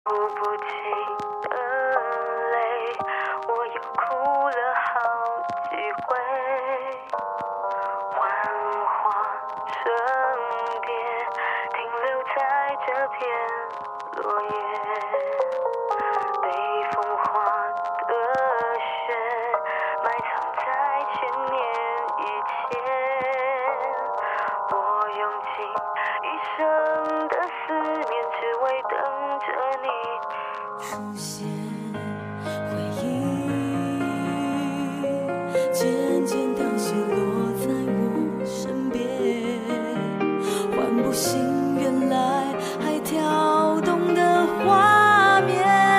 数不清的泪，我又哭了好几回。幻化成蝶，停留在这片落叶。被风化的雪，埋藏在千年以前。我用尽一生的思念，只为等着你出现。回忆渐渐凋谢，落在我身边，唤不醒原来还跳动的画面。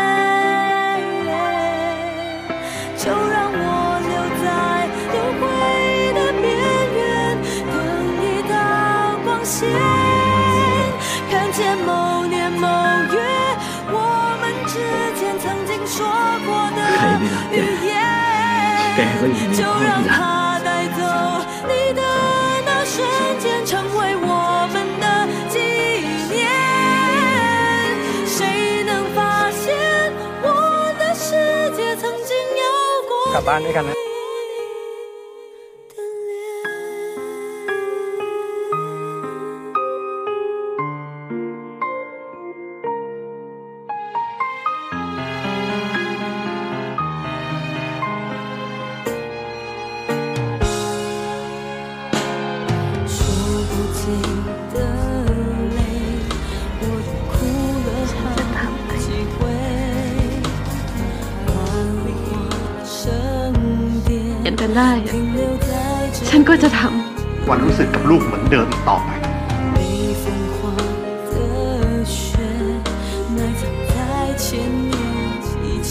就让我留在轮回的边缘，等一道光线，看见某年某月我们之间曾经说过的语言，就让它带走你的那瞬间，成为我们的纪念。谁能发现我的世界曾经有过กลับบ้านด้วยกันนะ数不尽的泪，我又哭了好几回。幻化成蝶， เห็นกันได้停留在这ฉันก็จะทำวันรู้สึกกับลูกเหมือนเดิมอีกต่อไป被风化的雪，埋藏在千年以前。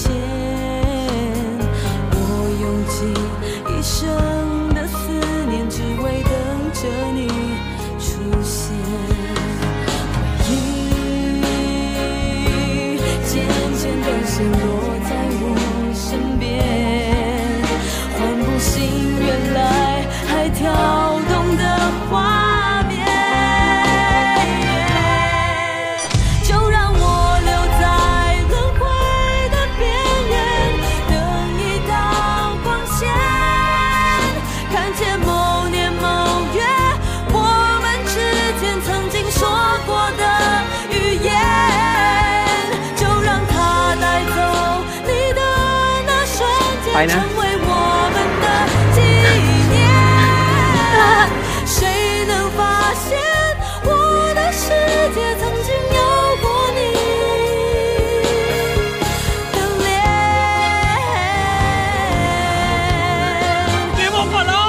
我用尽一生的思念，只为等着你出现。回忆渐渐地陷落在我身边，唤不醒原来还跳动的画面。就让我留在轮回的边缘，等一道光线，看见某年某月我们之间曾经说过的语言，就让它带走你的那瞬间， ไปนะ成为我们的纪念。谁能发现我的世界曾经有过你的脸？ 给我滚了！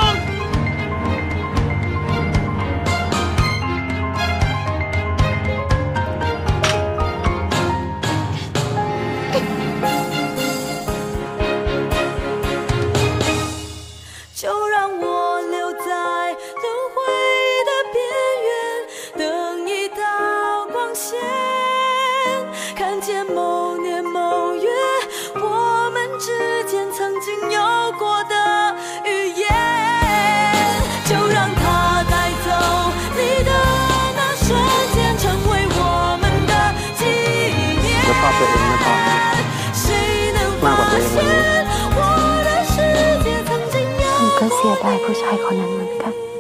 就让我留在轮回的边缘，等一道光线，看见某年某月我们之间曾经有过的语言，就让它带走你的那瞬间，成为我们的纪念。 จะชอบตัวเองนะครับ谁能发现我的世界曾经有ผมก็เสียดายผู้ชายคนนั้นเหมือนกัน